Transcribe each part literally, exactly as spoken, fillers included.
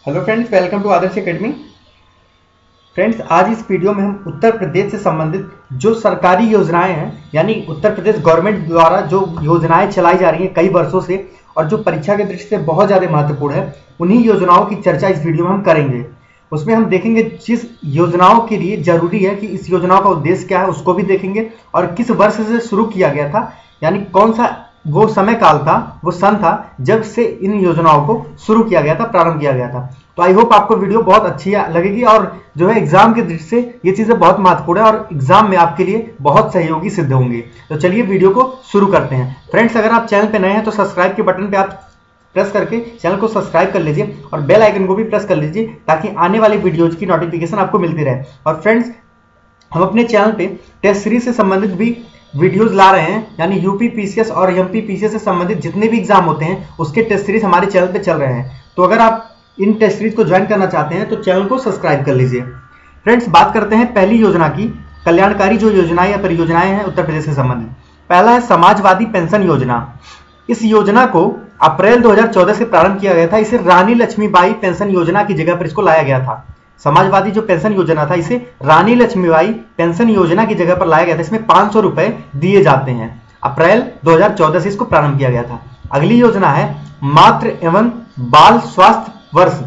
Hello friends, welcome to Adarsh Academy. Friends, आज इस video में हम उत्तर प्रदेश से संबंधित जो सरकारी योजनाएं हैं, यानी उत्तर प्रदेश गवर्नमेंट द्वारा जो योजनाएं चलाई जा रही हैं कई वर्षों से और जो परीक्षा की दृष्टि से बहुत ज़्यादा महत्वपूर्ण है, उन्हीं योजनाओं की चर्चा इस वीडियो में हम करेंगे। उसमें हम देखेंगे जिस योजनाओं के लिए जरूरी है कि इस योजनाओं का उद्देश्य क्या है उसको भी देखेंगे, और किस वर्ष से शुरू किया गया था, यानी कौन सा वो समय काल था, वो सन था जब से इन योजनाओं को शुरू किया गया था, प्रारंभ किया गया था। तो आई होप आपको वीडियो बहुत अच्छी लगेगी और जो है एग्जाम की दृष्टि से ये चीजें बहुत महत्वपूर्ण है और एग्जाम में आपके लिए बहुत सहयोगी सिद्ध होंगे। तो चलिए वीडियो को शुरू करते हैं। फ्रेंड्स, अगर आप चैनल पे नए हैं तो सब्सक्राइब के बटन पे आप प्रेस करके चैनल को सब्सक्राइब कर लीजिए और बेल आइकन को भी प्रेस कर लीजिए ताकि आने वाली वीडियोज की नोटिफिकेशन आपको मिलती रहे। और फ्रेंड्स, हम अपने चैनल पे टेस्ट सीरीज से संबंधित भी वीडियोस ला रहे हैं, यानी यूपी पीसीएस और एमपी पीसीएस से संबंधित जितने भी एग्जाम होते हैं उसके टेस्ट सीरीज हमारे चैनल पे चल रहे हैं। तो अगर आप इन टेस्ट सीरीज को ज्वाइन करना चाहते हैं तो चैनल को सब्सक्राइब कर लीजिए। फ्रेंड्स, बात करते हैं पहली योजना की। कल्याणकारी जो योजनाएं या परियोजनाएं हैं उत्तर प्रदेश से संबंधित, पहला है समाजवादी पेंशन योजना। इस योजना को अप्रैल दो हजार चौदह से प्रारंभ किया गया था। इसे रानी लक्ष्मीबाई पेंशन योजना की जगह पर इसको लाया गया था। समाजवादी जो पेंशन योजना था, इसे रानी लक्ष्मीबाई पेंशन योजना की जगह पर लाया गया था। इसमें पांच सौ रुपए दिए जाते हैं। अप्रैल दो हजार चौदह से इसको प्रारंभ किया गया था। अगली योजना है मातृ एवं बाल स्वास्थ्य वर्ष,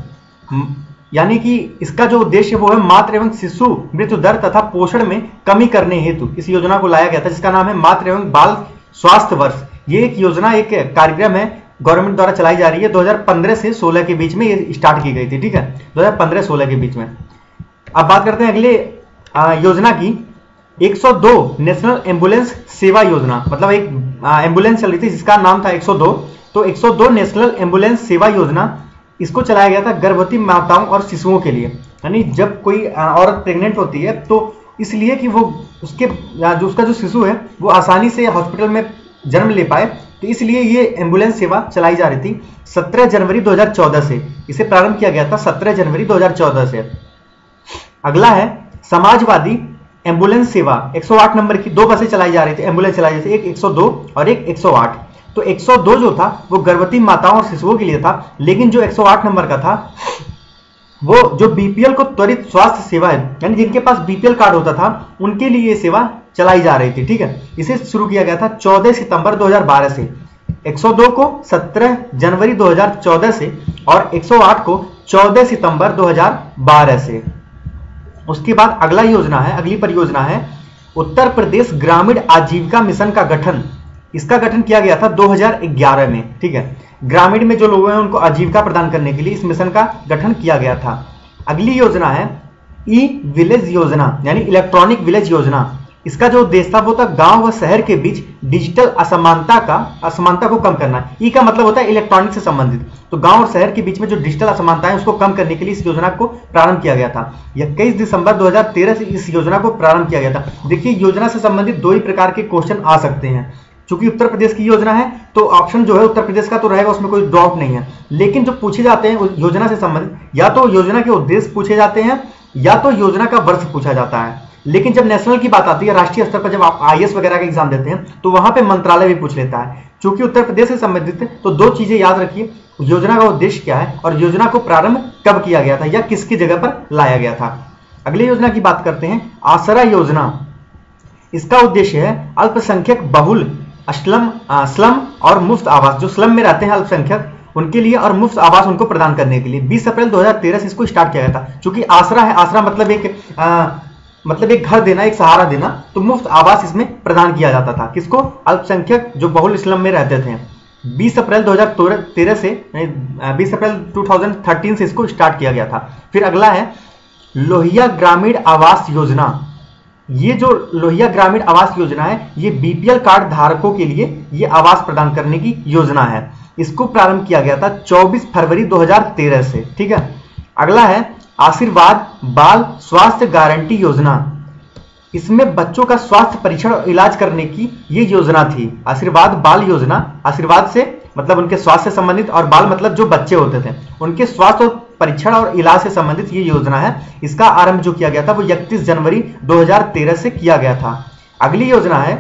यानी कि इसका जो उद्देश्य है वो है मातृ एवं शिशु मृत्यु दर तथा पोषण में कमी करने हेतु इस योजना को लाया गया था, जिसका नाम है मातृ एवं बाल स्वास्थ्य वर्ष। ये एक योजना, एक कार्यक्रम है, गवर्नमेंट द्वारा चलाई जा रही है। दो हजार पंद्रह से सोलह के बीच में ये स्टार्ट की गई थी। ठीक है, दो हजार पंद्रह सोलह के बीच में। अब बात करते हैं अगले योजना की। एक सौ दो नेशनल एम्बुलेंस सेवा योजना, मतलब एक एम्बुलेंस चल रही थी जिसका नाम था एक सौ दो। तो एक सौ दो नेशनल एम्बुलेंस सेवा योजना, इसको चलाया गया था गर्भवती माताओं और शिशुओं के लिए। यानी जब कोई औरत प्रेग्नेंट होती है तो इसलिए कि वो उसके जो उसका जो शिशु है वो आसानी से हॉस्पिटल में जन्म ले पाए, तो इसलिए ये एम्बुलेंस सेवा चलाई जा रही थी। सत्रह जनवरी दो हजार चौदह से इसे प्रारंभ किया गया था, सत्रह जनवरी दो हजार चौदह से। अगला है समाजवादी एम्बुलेंस सेवा। एक सौ आठ नंबर की दो बसें चलाई जा रही थी, एम्बुलेंस चलाई जा रही थी, एक एक सौ दो और एक एक सौ आठ। तो एक सौ दो जो था वो गर्भवती माताओं और शिशुओं के लिए था, लेकिन जो एक सौ आठ नंबर का था वो जो बीपीएल को त्वरित स्वास्थ्य सेवा है, यानी जिनके पास बीपीएल कार्ड होता था उनके लिए ये सेवा चलाई जा रही थी। ठीक है, इसे शुरू किया गया था चौदह सितंबर दो हजार बारह से। एक सौ दो को सत्रह जनवरी दो हजार चौदह से और एक सौ आठ को चौदह सितंबर दो हजार बारह से। उसके बाद अगला योजना है, अगली परियोजना है उत्तर प्रदेश ग्रामीण आजीविका मिशन का गठन। इसका गठन किया गया था दो हजार ग्यारह में। ठीक है, ग्रामीण में जो लोग हैं उनको आजीविका प्रदान करने के लिए इस मिशन का गठन किया गया था। अगली योजना है ई विलेज योजना, यानी इलेक्ट्रॉनिक विलेज योजना। इसका जो उद्देश्य था वो था गांव व शहर के बीच डिजिटल असमानता का असमानता को कम करना। ई का मतलब होता है इलेक्ट्रॉनिक से संबंधित। तो गांव और शहर के बीच में जो डिजिटल असमानता है उसको कम करने के लिए इस योजना को प्रारंभ किया गया था। इक्कीस दिसंबर दो हजार तेरह से इस योजना को प्रारंभ किया गया था। देखिए, योजना से संबंधित दो ही प्रकार के क्वेश्चन आ सकते हैं। चूंकि उत्तर प्रदेश की योजना है तो ऑप्शन जो है उत्तर प्रदेश का तो रहेगा, उसमें कोई डाउट नहीं है। लेकिन जो पूछे जाते हैं योजना से संबंधित, या तो योजना के उद्देश्य पूछे जाते हैं या तो योजना का वर्ष पूछा जाता है। लेकिन जब नेशनल की बात आती है, राष्ट्रीय स्तर पर जब आप आईएएस वगैरह का एग्जाम देते हैं तो वहां पे मंत्रालय भी पूछ लेता है। चूंकि उत्तर प्रदेश से संबंधित है तो दो चीजें याद रखिए, योजना का उद्देश्य क्या है और योजना को प्रारंभ कब किया गया था या किसकी जगह पर लाया गया था। अगली योजना की बात करते हैं आसरा योजना। इसका उद्देश्य है अल्पसंख्यक बहुल स्लम स्लम और मुफ्त आवास, जो स्लम में रहते हैं अल्पसंख्यक उनके लिए, और मुफ्त आवास उनको प्रदान करने के लिए बीस अप्रैल दो हजार तेरह से इसको स्टार्ट किया गया था। चूंकि आसरा है, आसरा मतलब एक आ, मतलब एक घर देना, एक सहारा देना, तो मुफ्त आवास इसमें प्रदान किया जाता था। किसको? अल्पसंख्यक जो बहुल स्लम में रहते थे। बीस अप्रैल दो हजार तेरह से बीस अप्रैल दो हजार तेरह से इसको स्टार्ट किया गया था। फिर अगला है लोहिया ग्रामीण आवास योजना। ये जो लोहिया ग्रामीण आवास योजना है ये बीपीएल कार्ड धारकों के लिए ये आवास प्रदान करने की योजना है। इसको प्रारंभ किया गया था चौबीस फरवरी दो हजार तेरह से। ठीक है, अगला है आशीर्वाद बाल स्वास्थ्य गारंटी योजना। इसमें बच्चों का स्वास्थ्य परीक्षण और इलाज करने की ये योजना थी। आशीर्वाद बाल योजना, आशीर्वाद से मतलब उनके स्वास्थ्य से संबंधित और बाल मतलब जो बच्चे होते थे उनके स्वास्थ्य और परीक्षण और इलाज से संबंधित ये योजना है। इसका आरंभ जो किया गया था वो इकतीस जनवरी दो हजार तेरह से किया गया था। अगली योजना है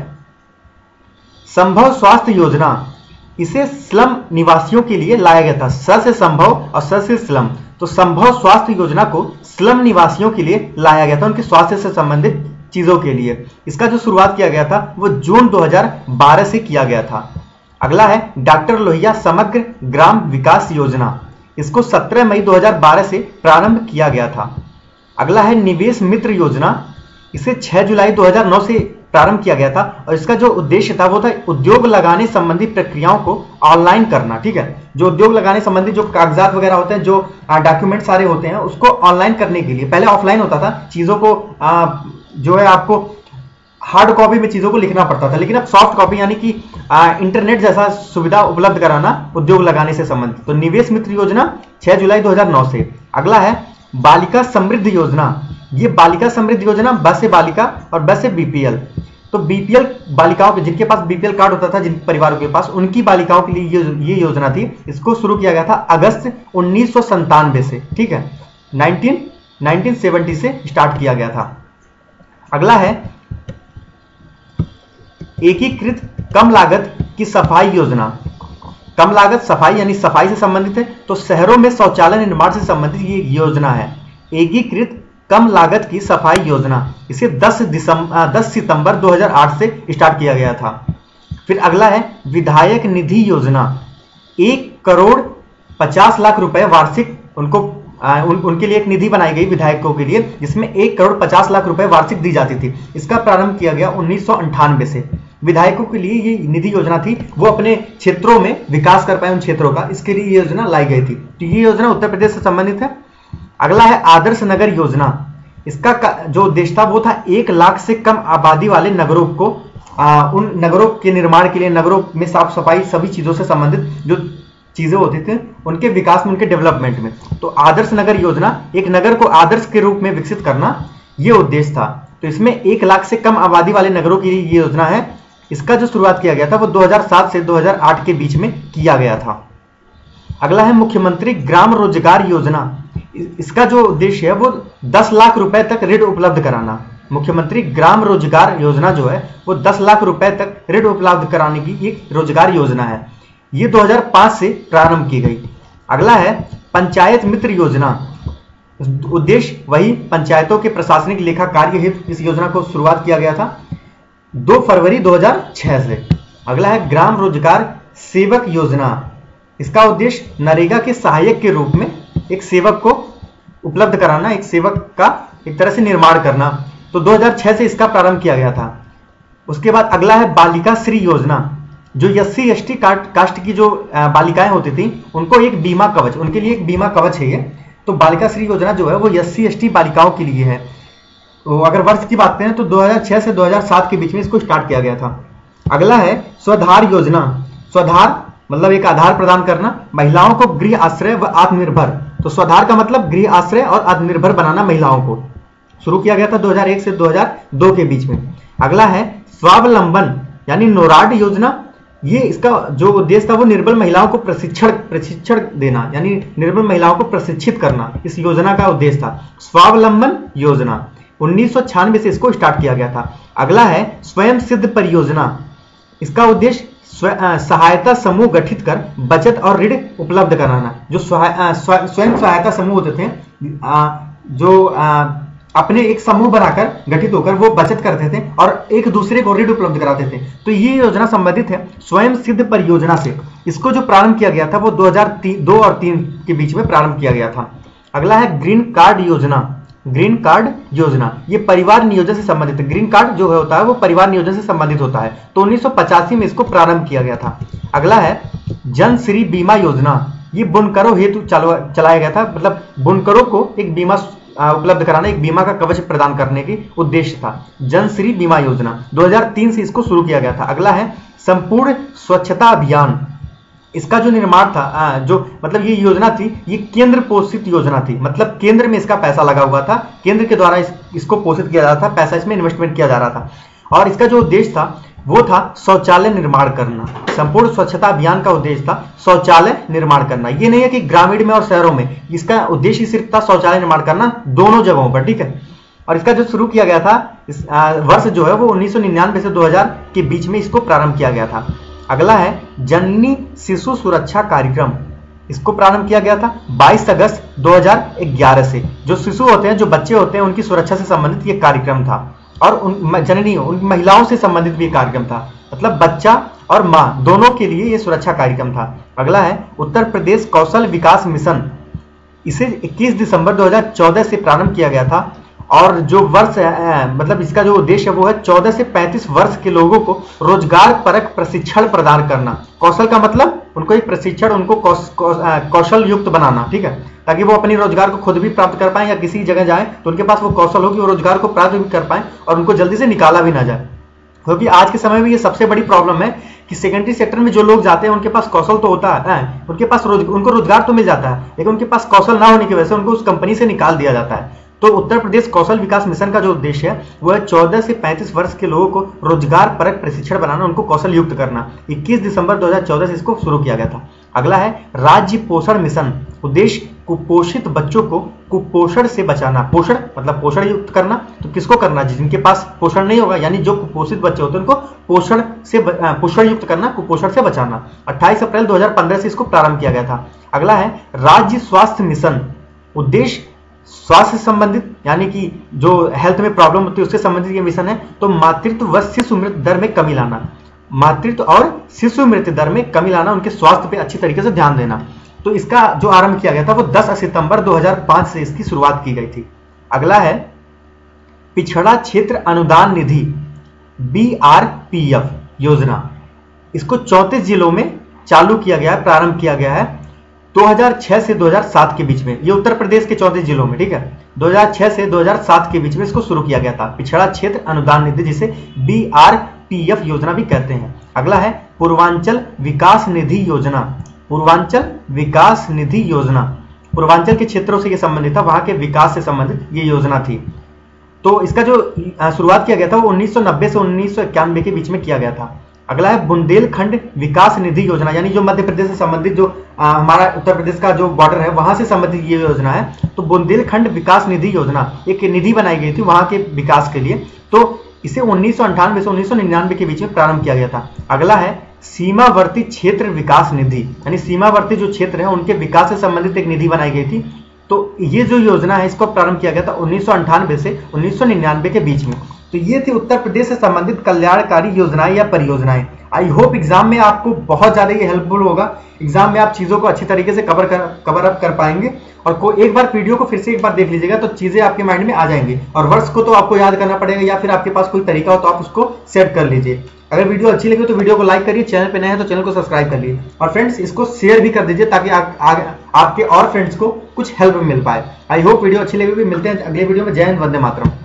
संभव स्वास्थ्य योजना। इसे स्लम निवासियों के लिए लाया गया था। स से संभव और स से स्लम, तो संभव स्वास्थ्य योजना को स्लम निवासियों के लिए लाया गया था, उनके स्वास्थ्य से संबंधित चीजों के लिए। इसका जो शुरुआत किया गया था वो जून दो हज़ार बारह से किया गया था। अगला है डॉक्टर लोहिया समग्र ग्राम विकास योजना। इसको सत्रह मई दो हज़ार बारह से प्रारंभ किया गया था। अगला है निवेश मित्र योजना। इसे छह जुलाई दो हज़ार नौ से प्रारंभ किया गया था और इसका जो उद्देश्य था वो था उद्योग लगाने संबंधी प्रक्रियाओं को ऑनलाइन करना। ठीक है, जो उद्योग लगाने संबंधी जो कागजात वगैरह होते हैं, जो डॉक्यूमेंट सारे होते हैं, उसको ऑनलाइन करने के लिए पहले ऑफलाइन होता था, चीजों को आ, जो है आपको हार्ड कॉपी में चीजों को लिखना पड़ता था, लेकिन अब सॉफ्ट कॉपी यानी कि इंटरनेट जैसा सुविधा उपलब्ध कराना उद्योग लगाने से संबंधित। तो निवेश मित्र योजना छह जुलाई दो हज़ार नौ से। अगला है बालिका समृद्धि योजना। ये बालिका समृद्धि योजना ब से बालिका और ब से बीपीएल। तो बीपीएल बालिकाओं के, जिनके पास बीपीएल कार्ड होता था, जिन परिवारों के पास, उनकी बालिकाओं के लिए ये ये योजना थी। इसको शुरू किया गया था अगस्त उन्नीस सौ संतानवे से। ठीक है, उन्नीस सौ सत्तर से स्टार्ट किया गया था। अगला है एकीकृत कम लागत की सफाई योजना। कम लागत सफाई यानी सफाई से संबंधित है, तो शहरों में शौचालय निर्माण से संबंधित ये योजना है, एकीकृत कम लागत की सफाई योजना। इसे दस दिसंबर दस सितंबर दो हज़ार आठ से स्टार्ट किया गया था। फिर अगला है विधायक निधि योजना। एक करोड़ पचास लाख रुपए वार्षिक उनको आ, उन, उनके लिए एक निधि बनाई गई विधायकों के लिए, जिसमें एक करोड़ पचास लाख रुपए वार्षिक दी जाती थी। इसका प्रारंभ किया गया उन्नीस सौ अंठानवे से। विधायकों के लिए ये निधि योजना थी, वो अपने क्षेत्रों में विकास कर पाए उन क्षेत्रों का, इसके लिए ये योजना लाई गई थी। तो ये योजना उत्तर प्रदेश से संबंधित है। अगला है आदर्श नगर योजना। इसका जो उद्देश्य था वो था एक लाख से कम आबादी वाले नगरों को आ, उन नगरों के निर्माण के लिए, नगरों में साफ सफाई सभी चीजों से संबंधित जो चीजें होती थी उनके विकास में, उनके डेवलपमेंट में। तो आदर्श नगर योजना, एक नगर को आदर्श के रूप में विकसित करना, ये उद्देश्य था। तो इसमें एक लाख से कम आबादी वाले नगरों की ये योजना है। इसका जो शुरुआत किया गया था वो दो हज़ार सात से दो हज़ार आठ के बीच में किया गया था। अगला है मुख्यमंत्री ग्राम रोजगार योजना। इसका जो उद्देश्य है वो दस लाख रुपए तक ऋण उपलब्ध कराना। मुख्यमंत्री ग्राम रोजगार योजना जो है वो दस लाख रुपए तक ऋण उपलब्ध कराने की एक रोजगार योजना है। ये दो हज़ार पाँच से प्रारंभ की गई। अगला है पंचायत मित्र योजना। उद्देश्य वही पंचायतों के प्रशासनिक लेखा कार्य हेतु इस योजना को शुरुआत किया गया था दो फरवरी दो हज़ार छह से। अगला है ग्राम रोजगार सेवक योजना। इसका उद्देश्य नरेगा के सहायक के रूप में एक सेवक को उपलब्ध कराना, एक सेवक का एक तरह से निर्माण करना। तो दो हज़ार छह से इसका प्रारंभ किया गया था। उसके बाद अगला है बालिका श्री योजना। जो S C S T caste की जो बालिकाएं होती थी उनको एक बीमा कवच, उनके लिए एक बीमा कवच है ये। तो बालिका श्री योजना जो है वो एस सी एस टी बालिकाओं के लिए है। तो अगर वर्ष की बात करें तो दो हज़ार छह से दो हज़ार सात के बीच में इसको स्टार्ट किया गया था। अगला है स्वधार योजना। स्वधार मतलब एक आधार प्रदान करना, महिलाओं को गृह आश्रय व आत्मनिर्भर। तो स्वधार का मतलब गृह आश्रय और आत्मनिर्भर बनाना महिलाओं को। शुरू किया गया था दो हज़ार एक से दो हज़ार दो के बीच में। अगला है स्वावलंबन यानी नोराड योजना। ये इसका जो उद्देश्य था वो निर्बल महिलाओं को प्रशिक्षण प्रशिक्षण देना, यानी निर्बल महिलाओं को प्रशिक्षित करना, इस योजना का उद्देश्य था। स्वावलंबन योजना उन्नीस सौ छियानवे से इसको स्टार्ट किया गया था। अगला है स्वयं सिद्ध परियोजना। इसका उद्देश्य सहायता समूह गठित कर बचत और ऋण उपलब्ध कराना। जो स्वयं सहायता समूह होते थे, जो अपने एक समूह बनाकर गठित होकर वो बचत करते थे और एक दूसरे को ऋण उपलब्ध कराते थे। तो ये योजना संबंधित है स्वयं सिद्ध परियोजना से। इसको जो प्रारंभ किया गया था वो दो हज़ार दो और तीन के बीच में प्रारंभ किया गया था। अगला है ग्रीन कार्ड योजना। ग्रीन कार्ड योजना ये परिवार नियोजन से संबंधित है। ग्रीन कार्ड जो होता है वो परिवार नियोजन से संबंधित होता है। तो उन्नीस सौ पचासी में इसको प्रारंभ किया गया था। अगला है जन श्री बीमा योजना। ये बुनकरों हेतु चलाया गया था, मतलब बुनकरों को एक बीमा उपलब्ध कराना, एक बीमा का कवच प्रदान करने की उद्देश्य था। जनश्री बीमा योजना दो हज़ार तीन से इसको शुरू किया गया था। अगला है संपूर्ण स्वच्छता अभियान। इसका जो निर्माण था, जो मतलब ये योजना थी, ये केंद्र पोषित योजना थी, मतलब केंद्र में इसका पैसा लगा हुआ था, केंद्र के द्वारा इस, इसको पोषित किया जा रहा था, पैसा इसमें इन्वेस्टमेंट किया जा रहा था। और इसका जो उद्देश्य था वो था शौचालय निर्माण करना। संपूर्ण स्वच्छता अभियान का उद्देश्य था शौचालय निर्माण करना। ये नहीं है कि ग्रामीण में और शहरों में, इसका उद्देश्य सिर्फ था शौचालय निर्माण करना दोनों जगहों पर। ठीक है, और इसका जो शुरू किया गया था इस आ, वर्ष जो है वो उन्नीस सौ निन्यानवे से दो हज़ार के बीच में इसको प्रारंभ किया गया था। अगला है जननी शिशु सुरक्षा कार्यक्रम। इसको प्रारंभ किया गया था बाईस अगस्त दो हज़ार ग्यारह से। जो शिशु होते हैं, जो बच्चे होते हैं, उनकी सुरक्षा से संबंधित ये कार्यक्रम था और उन जननी उन महिलाओं से संबंधित भी कार्यक्रम था, मतलब बच्चा और माँ दोनों के लिए ये सुरक्षा कार्यक्रम था। अगला है उत्तर प्रदेश कौशल विकास मिशन। इसे इक्कीस दिसंबर दो हज़ार चौदह से प्रारंभ किया गया था और जो वर्ष है, मतलब इसका जो उद्देश्य है वो है चौदह से पैंतीस वर्ष के लोगों को रोजगार परक प्रशिक्षण प्रदान करना। कौशल का मतलब उनको एक प्रशिक्षण, उनको कौशल युक्त बनाना, ठीक है, ताकि वो अपनी रोजगार को खुद भी प्राप्त कर पाए या किसी जगह जाए तो उनके पास वो कौशल हो कि वो रोजगार को प्राप्त भी कर पाए और उनको जल्दी से निकाला भी ना जाए। क्योंकि आज के समय में ये सबसे बड़ी प्रॉब्लम है कि सेकेंडरी सेक्टर में जो लोग जाते हैं उनके पास कौशल तो होता है, उनके पास रोज उनको रोजगार तो मिल जाता है, लेकिन उनके पास कौशल ना होने की वजह से उनको उस कंपनी से निकाल दिया जाता है। तो उत्तर प्रदेश कौशल विकास मिशन का जो उद्देश्य है वो है चौदह से पैंतीस वर्ष के लोगों को रोजगार परक प्रशिक्षण बनाना, उनको कौशल युक्त करना। इक्कीस दिसंबर दो हज़ार चौदह से इसको शुरू किया गया था। अगला है राज्य पोषण मिशन। उद्देश्य कुपोषित बच्चों को कुपोषण से बचाना। पोषण मतलब पोषण युक्त करना, तो किसको करना? जिनके पास पोषण नहीं होगा, यानी जो कुपोषित बच्चे होते हैं उनको पोषण से पोषण युक्त करना, कुपोषण से बचाना। अट्ठाईस अप्रैल दो हज़ार पंद्रह से इसको प्रारंभ किया गया था। अगला है राज्य स्वास्थ्य मिशन। उद्देश्य स्वास्थ्य से संबंधित, यानी कि जो हेल्थ में प्रॉब्लम होती है उससे संबंधित ये मिशन है। तो मातृत्व व शिशु मृत्यु दर में कमी लाना, मातृत्व और शिशु मृत्यु दर में कमी लाना, उनके स्वास्थ्य पे अच्छी तरीके से ध्यान देना। तो इसका जो आरंभ किया गया था वो दस सितंबर दो हज़ार पाँच से इसकी शुरुआत की गई थी। अगला है पिछड़ा क्षेत्र अनुदान निधि, बी आर पी एफ योजना। इसको चौंतीस जिलों में चालू किया गया है, प्रारंभ किया गया है दो हज़ार छह से दो हज़ार सात के बीच में। ये उत्तर प्रदेश के चौंतीस जिलों में, ठीक है, दो हज़ार छह से दो हज़ार सात के बीच में इसको शुरू किया गया था। पिछड़ा क्षेत्र अनुदान निधि, जिसे बी आर पी एफ योजना भी कहते हैं। अगला है पूर्वांचल विकास निधि योजना। पूर्वांचल विकास निधि योजना पूर्वांचल के क्षेत्रों से ये संबंधित था, वहां के विकास से संबंधित ये योजना थी। तो इसका जो शुरुआत किया गया था वो उन्नीस सौ नब्बे से उन्नीस सौ इक्यानवे के बीच में किया गया था। अगला है बुंदेलखंड विकास निधि योजना, यानी जो मध्य प्रदेश से संबंधित, जो आ, हमारा उत्तर प्रदेश का जो बॉर्डर है वहां से संबंधित ये योजना है। तो बुंदेलखंड विकास निधि योजना एक निधि बनाई गई थी वहां के विकास के लिए। तो इसे उन्नीस सौ अंठानवे से उन्नीस सौ निन्यानवे के बीच में प्रारंभ किया गया था। अगला है सीमावर्ती क्षेत्र विकास निधि, यानी सीमावर्ती जो क्षेत्र है उनके विकास से संबंधित एक निधि बनाई गई थी। तो ये जो योजना है इसको प्रारंभ किया गया था उन्नीस सौ अंठानवे से उन्नीस सौ निन्यानवे के बीच में। तो ये थी उत्तर प्रदेश से संबंधित कल्याणकारी योजनाएं या परियोजनाएं। आई होप एग्जाम में आपको बहुत ज्यादा ये हेल्पफुल होगा। एग्जाम में आप चीजों को अच्छी तरीके से कवर कर कवर अप कर पाएंगे और को एक बार वीडियो को फिर से एक बार देख लीजिएगा तो चीजें आपके माइंड में आ जाएंगी। और वर्ड्स को तो आपको याद करना पड़ेगा, या फिर आपके पास कोई तरीका हो तो आप उसको सेट कर लीजिए। अगर वीडियो अच्छी लगी तो वीडियो को लाइक करिए, चैनल पे नए हैं तो चैनल को सब्सक्राइब कर लीजिए और फ्रेंड्स इसको शेयर भी कर दीजिए ताकि आ, आ, आपके और फ्रेंड्स को कुछ हेल्प मिल पाए। आई होप वीडियो अच्छी लगी। मिलते हैं अगले वीडियो में। जय हिंद, वंदे मातरम।